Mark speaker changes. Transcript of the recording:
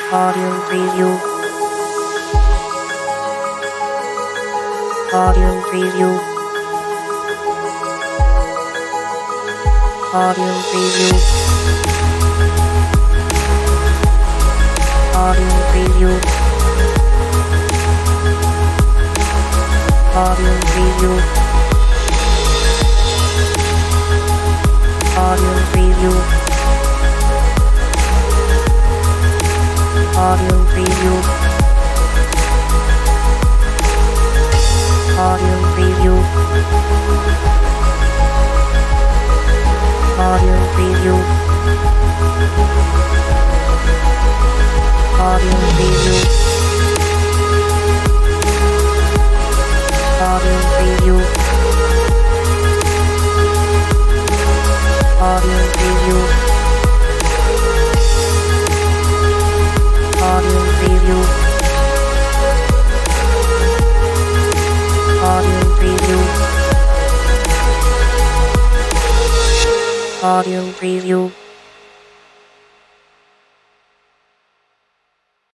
Speaker 1: Audio preview. Audio preview. Audio preview. Audio preview. Audio preview. Audio preview. Audio preview. Audio preview. Audio preview. Audio preview. Audio preview. Audio preview. Audio preview. Audio preview. Audio preview.